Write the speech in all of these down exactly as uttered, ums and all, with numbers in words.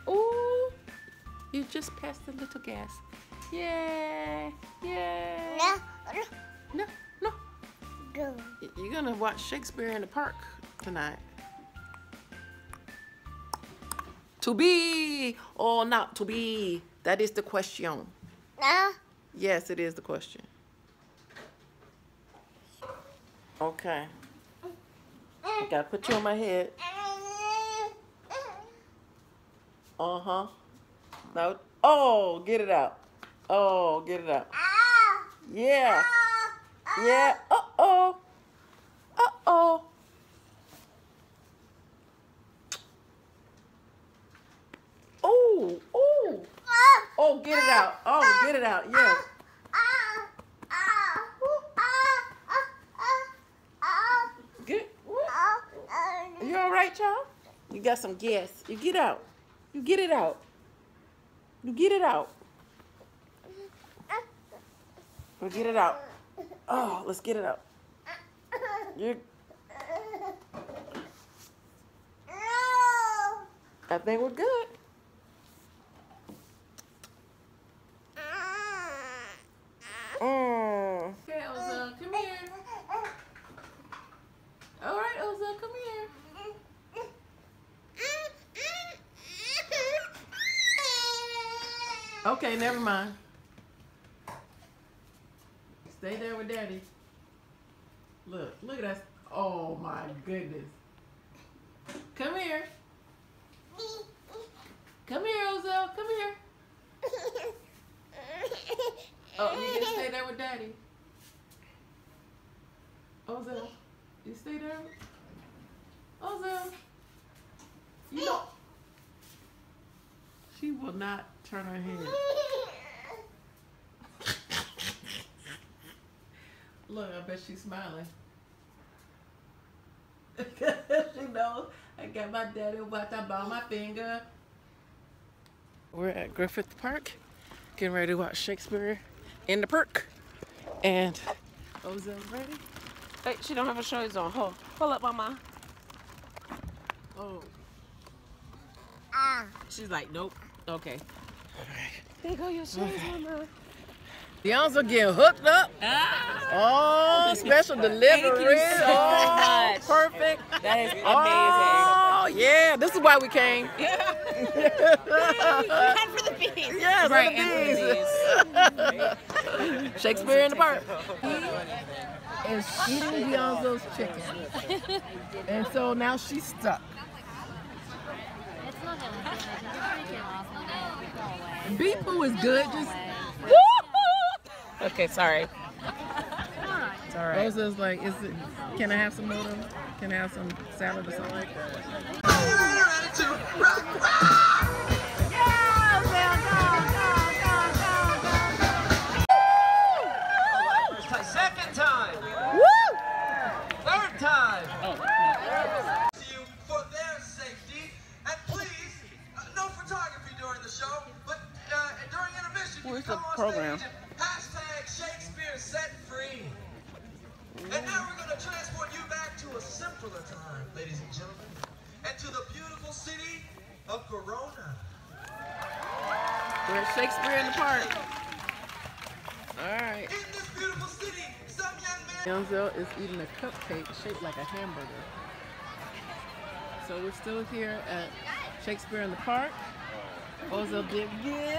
Ooh, you just passed the little gas. Yeah, yeah. No, No, no. no. You're gonna watch Shakespeare in the Park tonight. To be or not to be? That is the question. No. Yes, it is the question. Okay. I gotta put you on my head. Uh-huh. No. Oh, get it out. Oh, get it out. Yeah. Yeah. Uh-oh. Uh-oh. Oh, oh. Oh, get it out. Oh, get it out. Yes. Good. You all right, child? You got some gas. You get out. You get it out. You get it out. We'll get it out. Oh, let's get it out. You. I think we're good. Mm. Okay, Elza, come here. All right, Elza, come here. Okay, never mind. Stay there with Daddy. Look, look at us. Oh my goodness. Come here. Come here, Ozell. Come here. Oh, you can stay there with Daddy. Ozell, you stay there. Ozell. You know. She will not turn her head. Look, I bet she's smiling. She knows I got my daddy about to blow my finger. We're at Griffith Park, getting ready to watch Shakespeare in the Park. And Ozell's ready. Hey, she don't have her shoes on. Hold, hold up, mama. Oh. Ah. She's like, nope. Okay. There you go, your shoes, okay. Mama. Y'all's are getting hooked up. Ah. Oh, special delivery. Thank you so oh, much. Perfect. That is amazing. Oh, yeah. This is why we came. And for the bees. Yes, right, and for the bees. Shakespeare in the Park. He is eating Beyonce's chicken. And so now she's stuck. It's not gonna finish. It's freaking awesome. Go away. Beef poo is good. Just okay, sorry. Alright. It's all right. Rosa's like, is it? Can I have some more? Can I have some salad or something like that? Second time. Woo! Third time. Oh. You for their safety, and please, uh, no photography during the show, but uh, during intermission, you Where's come the on program? stage and hashtag Shakespeare set free. And now we're going to transport you back to a simpler time, ladies and gentlemen, and to the beautiful city of Corona. We're at Shakespeare in the Park. All right. In this beautiful city, some young man. Denzel is eating a cupcake shaped like a hamburger. So we're still here at Shakespeare in the Park. Ozell did good.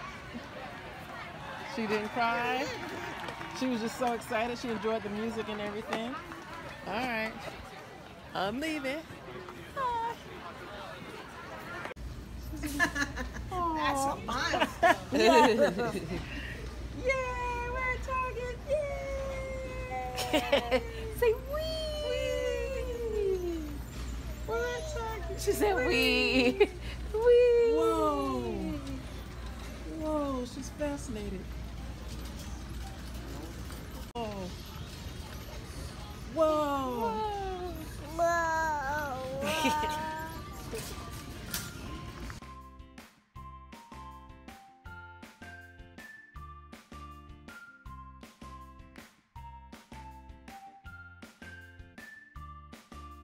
She didn't cry. She was just so excited. She enjoyed the music and everything. All right. I'm leaving. Bye. That's a mine. Yay, we're at Target. Yay. Say wee. We're at Target. She said we. Wee. Whoa. Whoa, she's fascinated. Oh. Whoa. Whoa. Whoa.